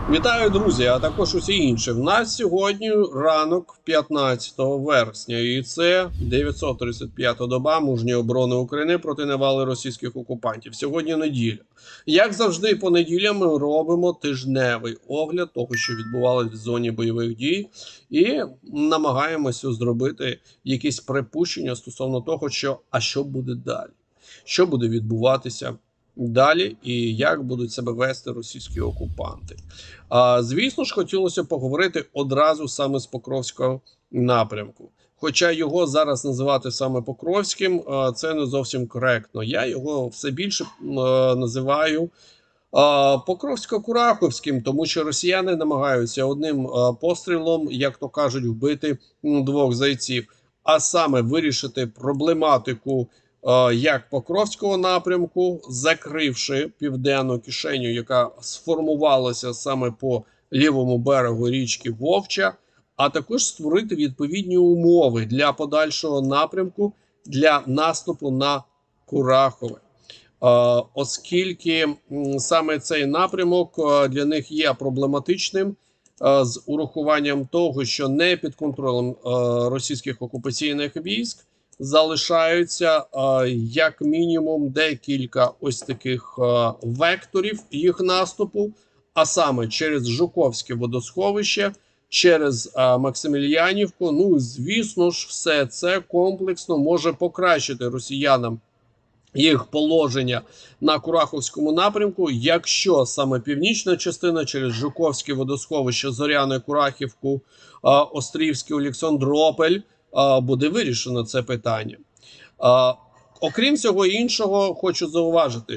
Вітаю, друзі, а також усі інші. В нас сьогодні ранок 15 вересня, і це 935-та доба мужньої оборони України проти навали російських окупантів. Сьогодні неділя. Як завжди, по неділям ми робимо тижневий огляд того, що відбувалося в зоні бойових дій, і намагаємося зробити якісь припущення стосовно того, що буде далі, що буде відбуватися далі і як будуть себе вести російські окупанти. Звісно ж, хотілося поговорити одразу саме з Покровського напрямку. Хоча його зараз називати саме Покровським, це не зовсім коректно. Я його все більше називаю Покровсько-Кураховським, тому що росіяни намагаються одним пострілом, як то кажуть, вбити двох зайців, а саме вирішити проблематику як Покровського напрямку, закривши південну кишеню, яка сформувалася саме по лівому берегу річки Вовча, а також створити відповідні умови для подальшого напрямку, для наступу на Курахове. Оскільки саме цей напрямок для них є проблематичним, з урахуванням того, що не під контролем російських окупаційних військ залишаються як мінімум декілька ось таких векторів їх наступу, а саме через Жуковське водосховище, через Максимільянівку. Ну, звісно ж, все це комплексно може покращити росіянам їх положення на Кураховському напрямку, якщо саме північна частина через Жуковське водосховище, Зоряне, Курахівку, Острівський, Олександропіль буде вирішено це питання. Окрім всього іншого, хочу зауважити,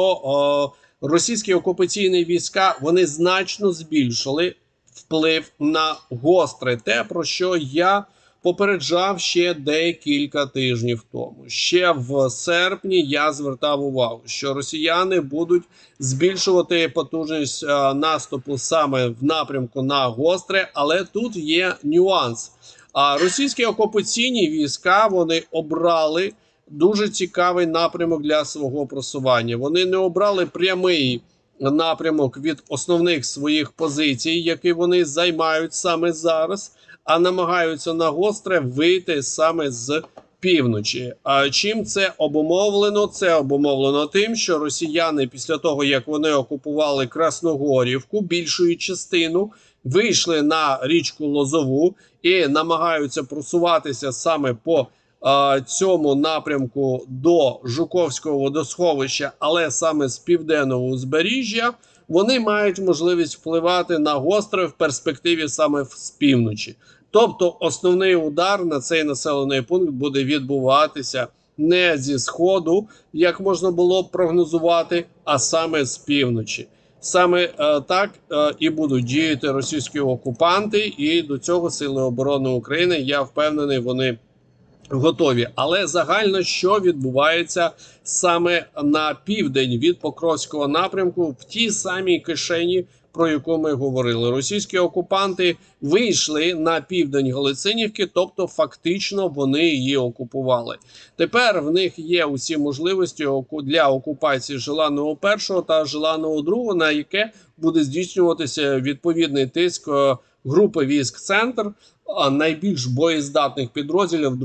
що російські окупаційні війська, вони значно збільшили вплив на гостре, те, про що я попереджав ще декілька тижнів тому. Ще в серпні я звертав увагу, що росіяни будуть збільшувати потужність наступу саме в напрямку на гостре, але тут є нюанс. Російські окупаційні війська, вони обрали дуже цікавий напрямок для свого просування. Вони не обрали прямий напрямок від основних своїх позицій, які вони займають саме зараз, а намагаються на гостре вийти саме з півночі. А чим це обумовлено? Це обумовлено тим, що росіяни після того, як вони окупували Красногорівку, більшою частину, вийшли на річку Лозову і намагаються просуватися саме по цьому напрямку до Жуковського водосховища, але саме з південного узбережжя, вони мають можливість впливати на гостре в перспективі саме з півночі. Тобто основний удар на цей населений пункт буде відбуватися не зі сходу, як можна було б прогнозувати, а саме з півночі. Саме так і будуть діяти російські окупанти, і до цього Сили оборони України, я впевнений, вони готові. Але загально, що відбувається саме на південь від Покровського напрямку, в тій самій кишені, про яку ми говорили. Російські окупанти вийшли на південь Галицинівки, тобто фактично вони її окупували. Тепер в них є усі можливості для окупації Желаного першого та Желаного другого, на яке буде здійснюватися відповідний тиск групи військ «Центр», найбільш боєздатних підрозділів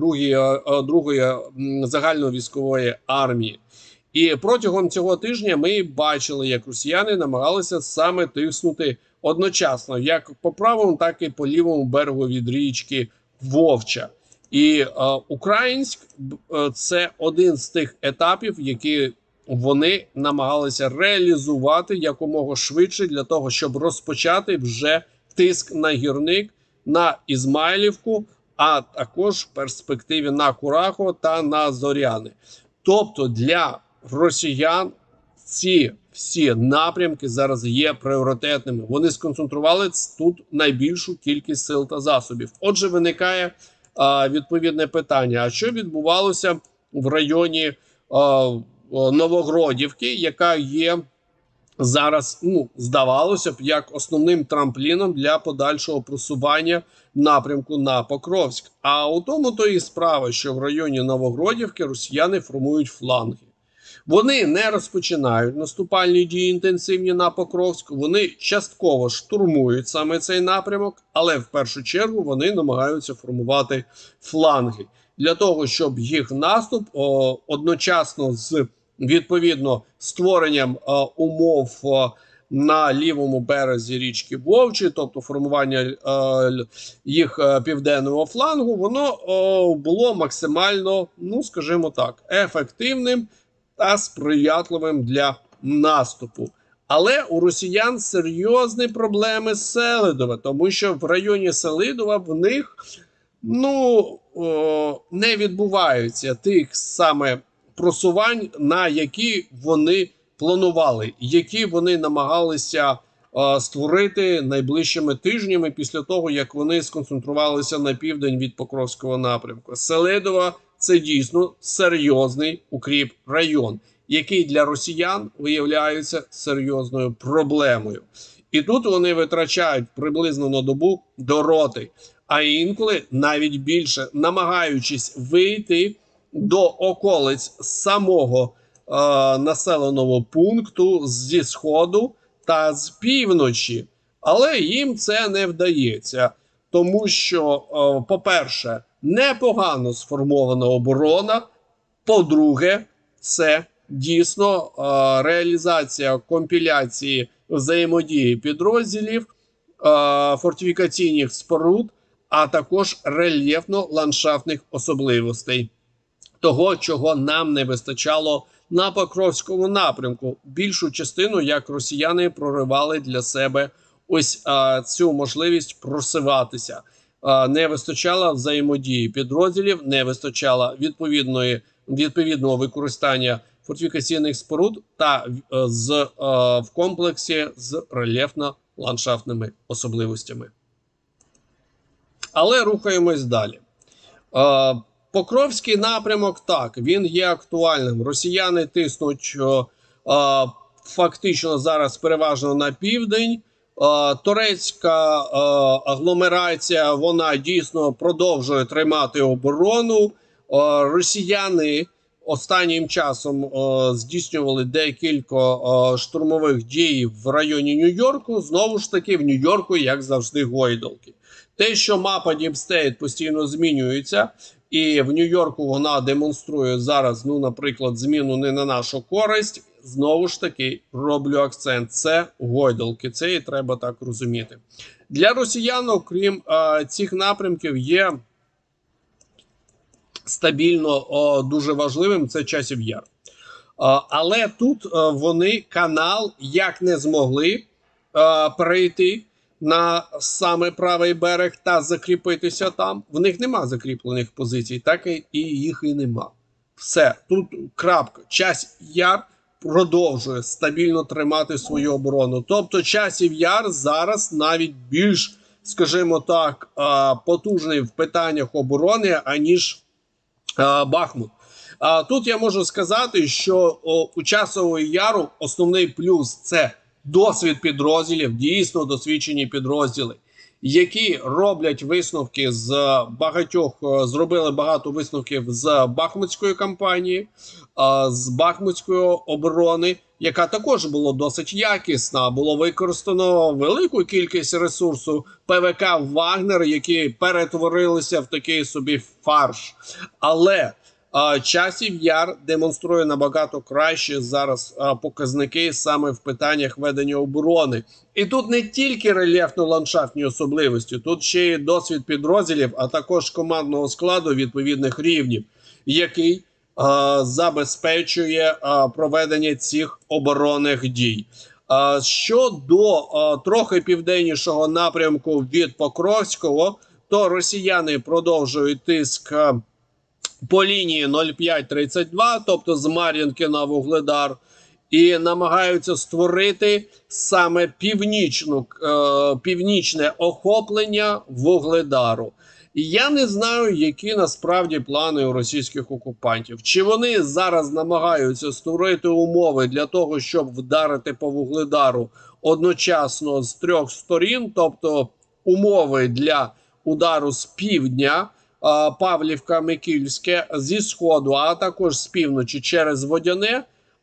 другої загальновійськової армії. І протягом цього тижня ми бачили, як росіяни намагалися саме тиснути одночасно, як по правому, так і по лівому берегу від річки Вовча. І Українськ – це один з тих етапів, які вони намагалися реалізувати якомога швидше для того, щоб розпочати вже тиск на Гірник, на Ізмайлівку, а також в перспективі на Курахово та на Зоряне. Тобто для росіян ці всі напрямки зараз є пріоритетними. Вони сконцентрували тут найбільшу кількість сил та засобів. Отже, виникає відповідне питання. А що відбувалося в районі Новогродівки, яка є зараз, здавалося б, як основним трампліном для подальшого просування напрямку на Покровськ. А у тому то і справа, що в районі Новогродівки росіяни формують фланги. Вони не розпочинають наступальні дії інтенсивні на Покровськ, вони частково штурмують саме цей напрямок, але в першу чергу вони намагаються формувати фланги для того, щоб їх наступ одночасно з відповідно створенням умов на лівому березі річки Вовчі, тобто формування їх південного флангу, воно було максимально, ну скажімо так, ефективним та сприятливим для наступу. Але у росіян серйозні проблеми з Селидове, тому що в районі Селидова в них не відбуваються тих саме просувань, на які вони планували, які вони намагалися створити найближчими тижнями після того, як вони сконцентрувалися на південь від Покровського напрямку. Селидове – це дійсно серйозний укріп район, який для росіян виявляється серйозною проблемою. І тут вони витрачають приблизно на добу до роти, а інколи навіть більше, намагаючись вийти до околиць самого населеного пункту зі сходу та з півночі. Але їм це не вдається, тому що, по-перше, непогано сформована оборона, по-друге, це дійсно реалізація компіляції взаємодії підрозділів, фортифікаційних споруд, а також рельєфно-ландшафтних особливостей. Того, чого нам не вистачало на Покровському напрямку. Більшу частину, як росіяни проривали для себе ось цю можливість просиватися. Не вистачало взаємодії підрозділів, не вистачало відповідного використання фортифікаційних споруд та в комплексі з рельєфно-ландшафтними особливостями. Але рухаємось далі. Покровський напрямок, так, він є актуальним. Росіяни тиснуть фактично зараз переважно на південь. Турецька агломерація, вона дійсно продовжує тримати оборону. Росіяни останнім часом здійснювали декілька штурмових дій в районі Нью-Йорку. Знову ж таки, в Нью-Йорку, як завжди, гойдалки. Те, що мапа Діпстейт постійно змінюється, і в Нью-Йорку вона демонструє зараз, наприклад, зміну не на нашу користь, знову ж таки, роблю акцент, це гойдалки, це і треба так розуміти. Для росіян, окрім цих напрямків, є стабільно дуже важливим, це Часів Яр. Але тут вони канал як не змогли перейти на саме правий берег та закріпитися там. В них нема закріплених позицій, так і їх і нема. Все, тут крапка. Часів Яр продовжує стабільно тримати свою оборону. Тобто Часів Яр зараз навіть більш, скажімо так, потужний в питаннях оборони, аніж Бахмут. Тут я можу сказати, що у Часового Яру основний плюс – це досвід підрозділів, дійсно досвідчені підрозділи, які роблять висновки з багатьох, зробили багато висновків з Бахмутської кампанії, з Бахмутської оборони, яка також була досить якісна. Було використано велику кількість ресурсу ПВК «Вагнер», які перетворилися в такий собі фарш. Але Часів Яр демонструє набагато краще зараз показники саме в питаннях ведення оборони. І тут не тільки рельєфно-ландшафтні особливості, тут ще й досвід підрозділів, а також командного складу відповідних рівнів, який забезпечує проведення цих оборонних дій. Щодо трохи південнішого напрямку від Покровського, то росіяни продовжують тиск по лінії 0532, тобто з Мар'їнки на Вугледар, і намагаються створити саме північне охоплення Вугледару. І я не знаю, які насправді плани у російських окупантів. Чи вони зараз намагаються створити умови для того, щоб вдарити по Вугледару одночасно з трьох сторін, тобто умови для удару з півдня, Павлівка, Микільське, зі сходу, а також з півночі через Водяне,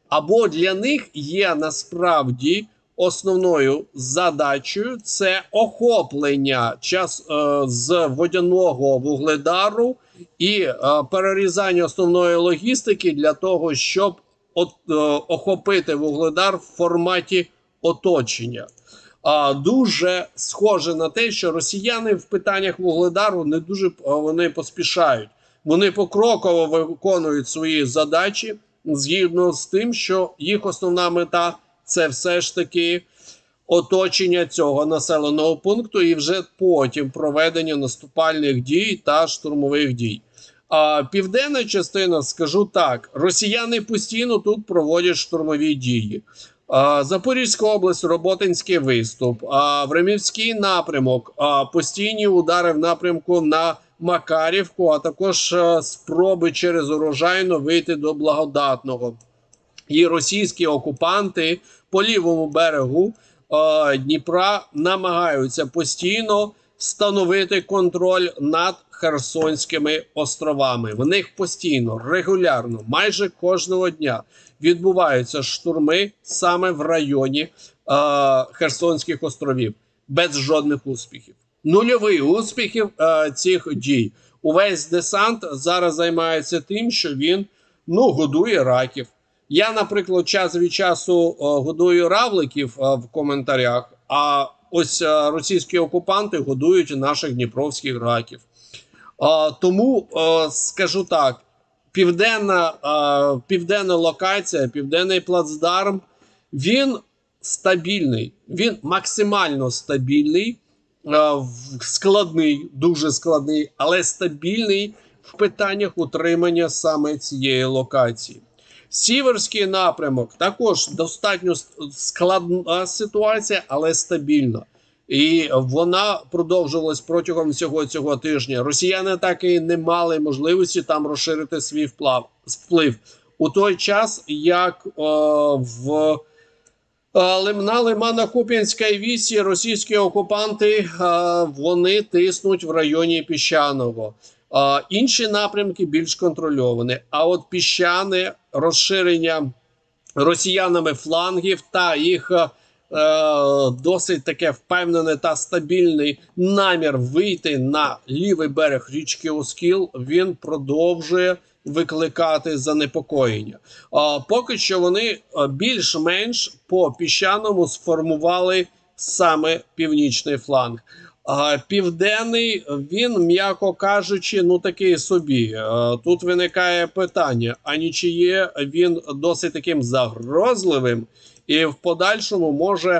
або для них є насправді основною задачею це охоплення з водяного вугледару і перерізання основної логістики для того, щоб охопити вугледар в форматі оточення. Дуже схоже на те, що росіяни в питаннях вугледару не дуже вони поспішають. Вони покроково виконують свої задачі згідно з тим, що їх основна мета – це все ж таки оточення цього населеного пункту і вже потім проведення наступальних дій та штурмових дій. А південна частина, скажу так, росіяни постійно тут проводять штурмові дії. Запорізька область, Роботинський виступ, Времівський напрямок, постійні удари в напрямку на Макарівку, а також спроби через Урожайно вийти до Благодатного. І російські окупанти по лівому берегу Дніпра намагаються постійно встановити контроль над Херсонськими островами. В них постійно, регулярно, майже кожного дня відбуваються штурми саме в районі Херсонських островів. Без жодних успіхів. Нульовий успіхів цих дій. Увесь десант зараз займається тим, що він годує раків. Я, наприклад, час від часу годую равликів в коментарях, а ось російські окупанти годують наших дніпровських раків. Тому, скажу так, південна локація, південний плацдарм, він стабільний, він максимально стабільний, складний, дуже складний, але стабільний в питаннях утримання саме цієї локації. Сіверський напрямок також достатньо складна ситуація, але стабільна. І вона продовжувалась протягом всього цього тижня. Росіяни так і не мали можливості там розширити свій вплив. У той час, як на Лимано-Куп'янській вісі російські окупанти вони тиснуть в районі Піщаного. Інші напрямки більш контрольовані. А от Піщане, розширення росіянами флангів та їх досить таке впевнене та стабільний намір вийти на лівий берег річки Оскіл, він продовжує викликати занепокоєння. Поки що вони більш-менш по Піщаному сформували саме північний фланг. Південний, він, м'яко кажучи, такий собі. Тут виникає питання, а чи є він досить таким загрозливим і в подальшому може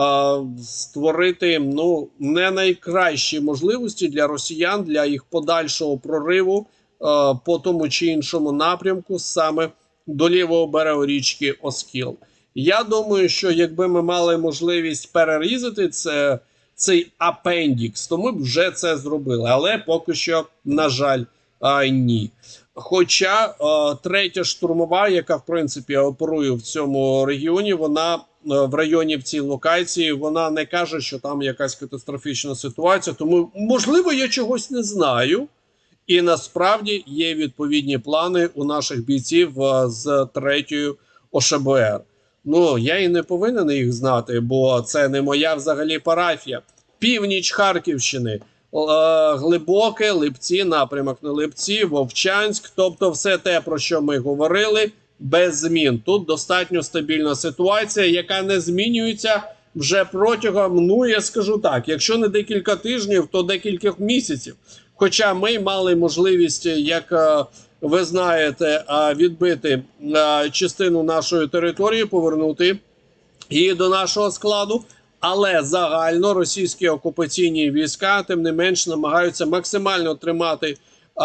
створити не найкращі можливості для росіян, для їх подальшого прориву по тому чи іншому напрямку саме до лівого берегу річки Оскіл. Я думаю, що якби ми мали можливість перерізати цей апендікс, то ми б вже це зробили. Але поки що, на жаль, ні. Хоча третя штурмова, яка, в принципі, оперує в цьому регіоні, вона в районі в цій локації, вона не каже, що там якась катастрофічна ситуація. Тому, можливо, я чогось не знаю. І насправді є відповідні плани у наших бійців з 3-ї ОШБР. Я і не повинен їх знати, бо це не моя взагалі парафія. Північ Харківщини, Глибоке, Липці, напрямок на Липці, Вовчанськ, тобто все те, про що ми говорили, без змін. Тут достатньо стабільна ситуація, яка не змінюється вже протягом, я скажу так, якщо не декілька тижнів, то декілька місяців. Хоча ми мали можливість, як ви знаєте, відбити частину нашої території, повернути її до нашого складу. Але загально російські окупаційні війська, тим не менш, намагаються максимально тримати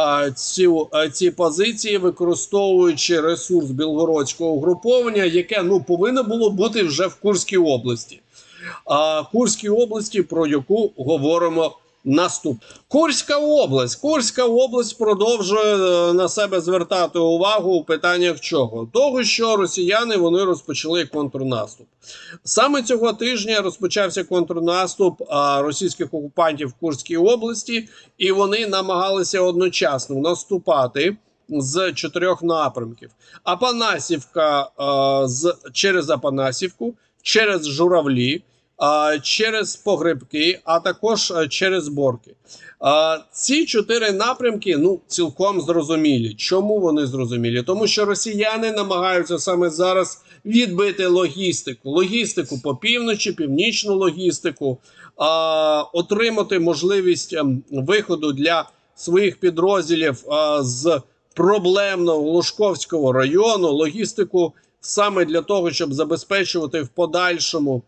ці позиції, використовуючи ресурс білгородського угруповання, яке повинно було бути вже в Курській області. Курській області, про яку говоримо наступ. Курська область продовжує на себе звертати увагу у питаннях чого? Того, що росіяни, вони розпочали контрнаступ. Саме цього тижня розпочався контрнаступ російських окупантів в Курській області, і вони намагалися одночасно наступати з 4 напрямків. Апанасівка через Апанасівку, через Журавлі, через Погребки, а також через Борки. Ці 4 напрямки, ну, цілком зрозумілі. Чому вони зрозумілі? Тому що росіяни намагаються саме зараз відбити логістику. Логістику по півночі, північну логістику, отримати можливість виходу для своїх підрозділів з проблемного Глушковського району, логістику саме для того, щоб забезпечувати в подальшому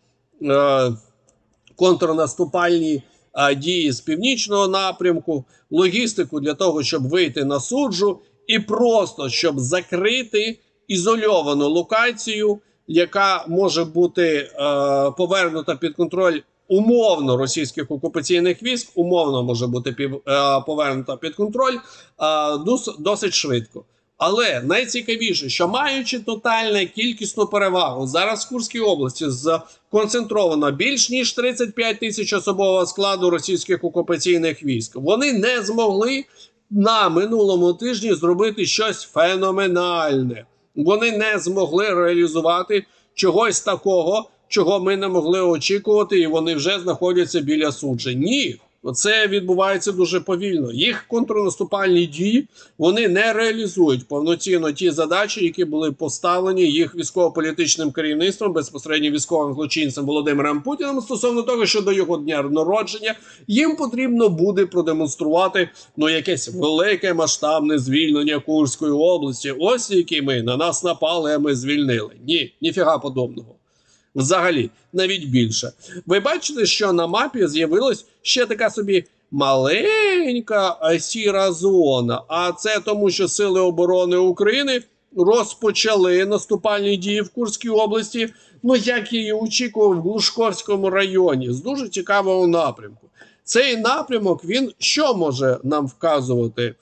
контрнаступальні дії з північного напрямку, логістику для того, щоб вийти на суджу і просто, щоб закрити ізольовану локацію, яка може бути повернута під контроль умовно російських окупаційних військ, умовно може бути повернута під контроль досить швидко. Але найцікавіше, що маючи тотальну кількісну перевагу, зараз в Курській області сконцентровано більш ніж 35 тисяч особового складу російських окупаційних військ. Вони не змогли на минулому тижні зробити щось феноменальне. Вони не змогли реалізувати чогось такого, чого ми не могли очікувати, і вони вже знаходяться біля суджень. Ні. Це відбувається дуже повільно. Їх контрнаступальні дії, вони не реалізують повноцінно ті задачі, які були поставлені їх військово-політичним керівництвом, безпосередньо військовим злочинцем Володимиром Путіним, стосовно того, що до його дня народження їм потрібно буде продемонструвати якесь велике масштабне звільнення Курської області. Ось які ми, на нас напали, а ми звільнили. Ні, ніфіга подобного. Взагалі, навіть більше. Ви бачите, що на мапі з'явилась ще така собі маленька сіра зона. А це тому, що Сили оборони України розпочали наступальні дії в Курській області, як я і очікував, в Глушковському районі, з дуже цікавого напрямку. Цей напрямок, він що може нам вказувати?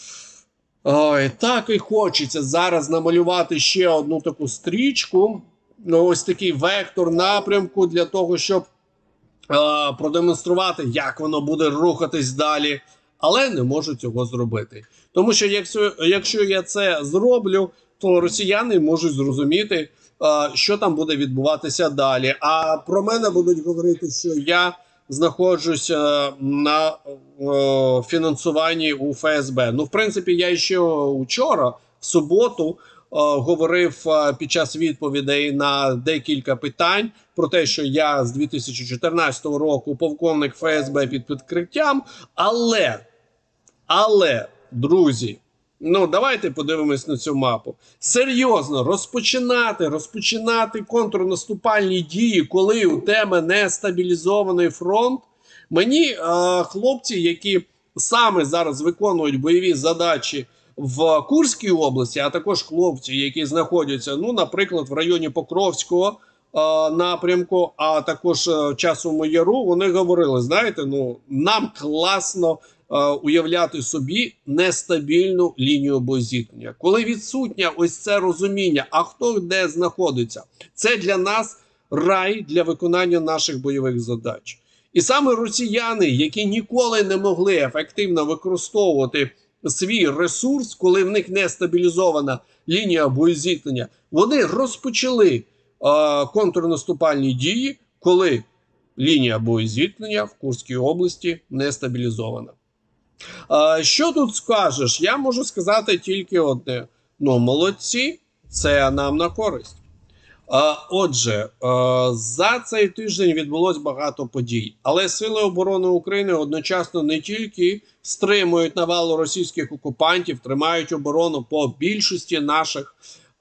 Ой, так і хочеться зараз намалювати ще одну таку стрічку, ось такий вектор напрямку для того, щоб продемонструвати, як воно буде рухатись далі, але не можу цього зробити. Тому що якщо я це зроблю, то росіяни можуть зрозуміти, що там буде відбуватися далі. А про мене будуть говорити, що я знаходжуся на фінансуванні у ФСБ. В принципі, я ще вчора, в суботу, говорив під час відповідей на декілька питань про те, що я з 2014 року полковник ФСБ під прикриттям, але, друзі, давайте подивимось на цю мапу. Серйозно, розпочинати контрнаступальні дії, коли у тебе не стабілізований фронт. Мені хлопці, які саме зараз виконують бойові задачі в Курській області, а також хлопці, які знаходяться, наприклад, в районі Покровського напрямку, а також в Часовому Яру, вони говорили, знаєте, нам класно уявляти собі нестабільну лінію боєзіткнення. Коли відсутнє ось це розуміння, а хто де знаходиться, це для нас рай для виконання наших бойових задач. І саме росіяни, які ніколи не могли ефективно використовувати свій ресурс, коли в них не стабілізована лінія боєзіткнення, вони розпочали контрнаступальні дії, коли лінія боєзіткнення в Курській області не стабілізована. Що тут скажеш? Я можу сказати тільки одне. Молодці, це нам на користь. Отже, за цей тиждень відбулось багато подій. Але Сили оборони України одночасно не тільки стримують навалу російських окупантів, тримають оборону по більшості наших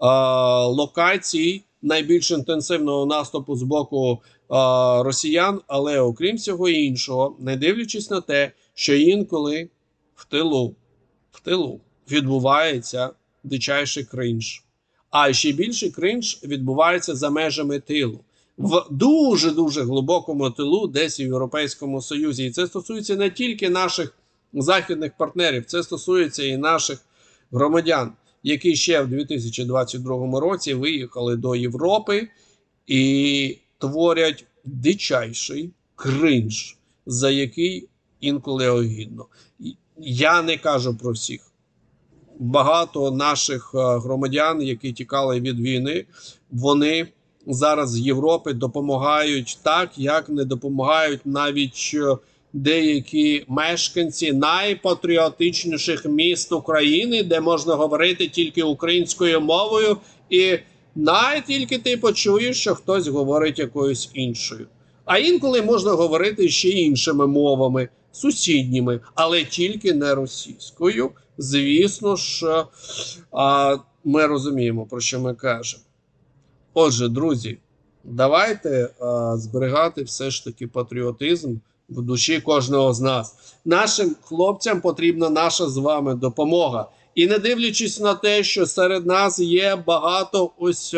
локацій найбільш інтенсивного наступу з боку росіян, але окрім всього іншого, не дивлячись на те, що інколи в тилу відбувається дичайший кринж. А ще більший кринж відбувається за межами тилу. В дуже-дуже глибокому тилу, десь в Європейському Союзі. І це стосується не тільки наших західних партнерів, це стосується і наших громадян, які ще в 2022 році виїхали до Європи і творять дичайший кринж, за який інколи огидно. Я не кажу про всіх. багато наших громадян, які тікали від війни, вони зараз з Європи допомагають так, як не допомагають навіть деякі мешканці найпатріотичніших міст України, де можна говорити тільки українською мовою, і тільки ти почуєш, що хтось говорить якоюсь іншою. А інколи можна говорити ще іншими мовами, сусідніми, але тільки не російською. Звісно ж, ми розуміємо, про що ми кажемо. Отже, друзі, давайте зберігати все ж таки патріотизм в душі кожного з нас. Нашим хлопцям потрібна наша з вами допомога. І не дивлячись на те, що серед нас є багато ось,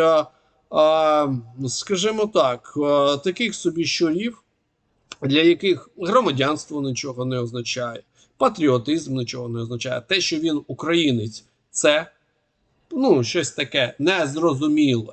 скажімо так, таких собі щурів, для яких громадянство нічого не означає, патріотизм нічого не означає. Те, що він українець, це щось таке незрозуміле.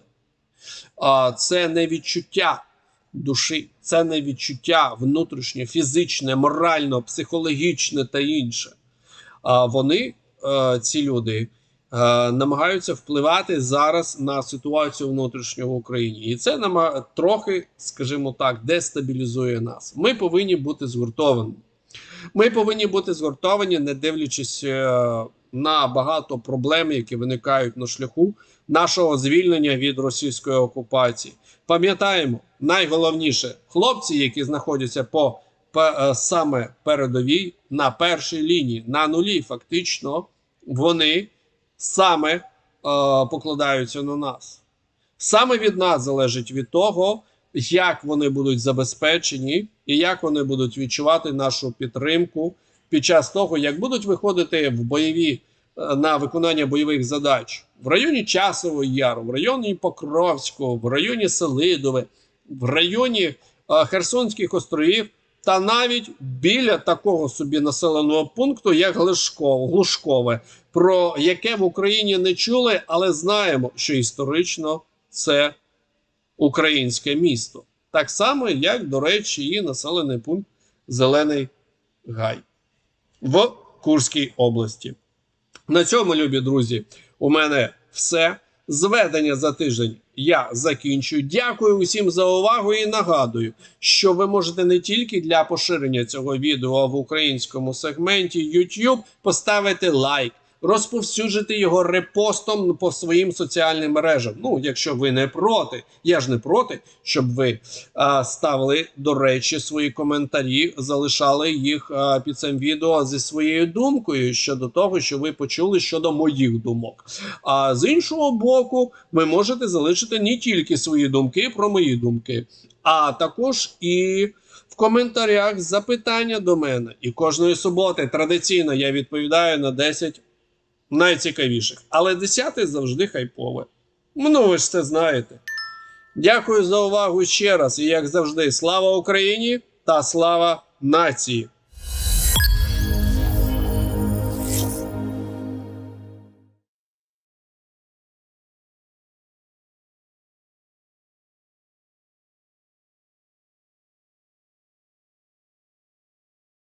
Це не відчуття душі, це не відчуття внутрішнє, фізичне, морально, психологічне та інше. Вони, ці люди, намагаються впливати зараз на ситуацію внутрішнього в Україні. І це трохи, скажімо так, дестабілізує нас. Ми повинні бути згуртовані. Ми повинні бути згуртовані, не дивлячись на багато проблем, які виникають на шляху нашого звільнення від російської окупації. Пам'ятаємо, найголовніше, хлопці, які знаходяться саме передовій, на першій лінії, на нулі фактично, вони саме покладаються на нас. Саме від нас залежить від того, як вони будуть забезпечені і як вони будуть відчувати нашу підтримку під час того, як будуть виходити на виконання бойових задач в районі Часового Яру, в районі Покровського, в районі Селидове, в районі Херсонських островів та навіть біля такого собі населеного пункту, як Глушкове, про яке в Україні не чули, але знаємо, що історично це українське місто. Так само, як, до речі, і населений пункт Зелений Гай в Курській області. На цьому, любі друзі, у мене все. Зведення за тиждень я закінчую. Дякую усім за увагу і нагадую, що ви можете не тільки для поширення цього відео в українському сегменті YouTube поставити лайк, розповсюджити його репостом по своїм соціальним мережам. Якщо ви не проти, я ж не проти, щоб ви ставили, до речі, свої коментарі, залишали їх під цим відео зі своєю думкою щодо того, що ви почули щодо моїх думок. А з іншого боку, ви можете залишити не тільки свої думки про мої думки, а також і в коментарях запитання до мене. І кожної суботи традиційно я відповідаю на 10 найцікавіших. Але 10 завжди хайпове. Ви ж це знаєте. Дякую за увагу ще раз. І як завжди, слава Україні та слава нації!